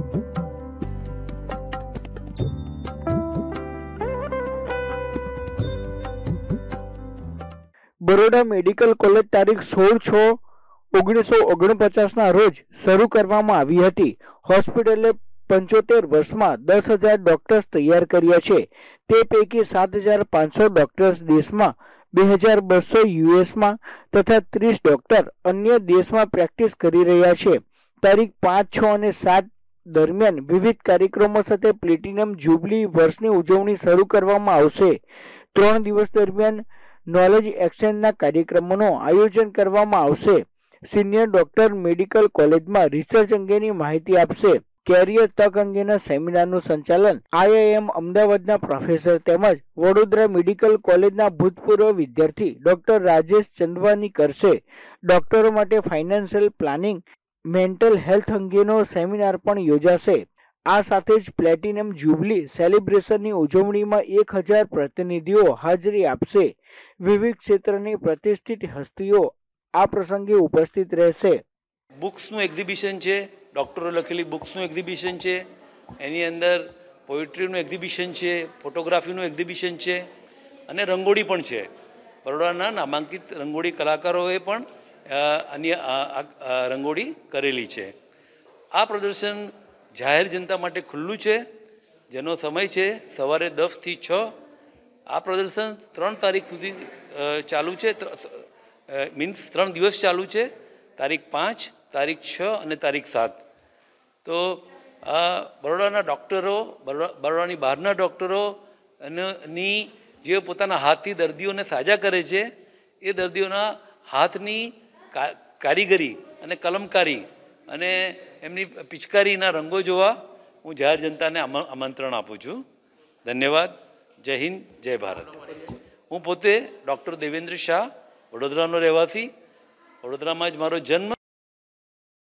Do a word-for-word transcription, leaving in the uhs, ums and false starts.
Baroda medical college તારીખ સોળ છ ઓગણીસો ઓગણપચાસના રોજ શરૂ કરવામાં આવી હતી. હોસ્પિટલે પંચોતેર વર્ષમાં દસ હજાર ડોક્ટર્સ તૈયાર કર્યા છે. તે પૈકી સાત હજાર પાંચસો ડોક્ટર્સ દેશમાં, બે હજાર બસો યુએસમાં તથા ત્રીસ ડોક્ટર અન્ય દેશમાં પ્રેક્ટિસ કરી રહ્યા છે. તારીખ પાંચ છ અને સાત દરમિયાન વિવિધ કાર્યક્રમો સાથે પ્લેટિનમ જ્યુબલી વર્ષની ઉજવણી શરૂ કરવામાં આવશે. ત્રણ દિવસ દરમિયાન નોલેજ એક્સચેન્જના કાર્યક્રમોનું આયોજન કરવામાં આવશે. સિનિયર ડોક્ટર મેડિકલ કોલેજમાં રિસર્ચ અંગેની માહિતી આપશે. કેરિયર તક અંગેના સેમિનારનું સંચાલન આઈઆઈએમ અમદાવાદના પ્રોફેસર તેમજ વડોદરા મેડિકલ કોલેજના ભૂતપૂર્વ વિદ્યાર્થી ડોક્ટર રાજેશ ચંદવાની કરશે. ડોક્ટરો માટે ફાઇનાન્શિયલ પ્લાનિંગ, મેન્ટલ હેલ્થ અંગેનો સેમિનાર પણ યોજાશે. આ સાથે જ પ્લેટિનમ જ્યુબલી સેલિબ્રેશનની ઉજવણીમાં એક હજાર પ્રતિનિધિઓ હાજરી આપશે. વિવિધ ક્ષેત્રની પ્રતિષ્ઠિત હસ્તીઓ આ પ્રસંગે ઉપસ્થિત રહેશે. બુક્સનું એક્ઝિબિશન છે, ડૉક્ટરો લખેલી બુક્સનું એક્ઝિબિશન છે, એની અંદર પોએટ્રીનું એક્ઝિબિશન છે, ફોટોગ્રાફીનું એક્ઝિબિશન છે અને રંગોળી પણ છે. બરોડાના નામાંકિત રંગોળી કલાકારોએ પણ અન્ય રંગોળી કરેલી છે. આ પ્રદર્શન જાહેર જનતા માટે ખુલ્લું છે, જેનો સમય છે સવારે દસથી છ. આ પ્રદર્શન ત્રણ તારીખ સુધી ચાલુ છે, મીન્સ ત્રણ દિવસ ચાલુ છે, તારીખ પાંચ, તારીખ છ અને તારીખ સાત. તો આ બરોડાના ડૉક્ટરો, બરોડાની બહારના ડૉક્ટરો ની જે પોતાના હાથથી દર્દીઓને સાજા કરે છે, એ દર્દીઓના હાથની કારીગરી અને કલમકારી અને એમની પિચકારીના રંગો જોવા હું જાહેર જનતાને આમંત્રણ આપું છું. ધન્યવાદ. જય હિન્દ, જય ભારત. હું પોતે ડૉક્ટર દેવેન્દ્ર શાહ, વડોદરાનો રહેવાસી, વડોદરામાં જ મારો જન્મ.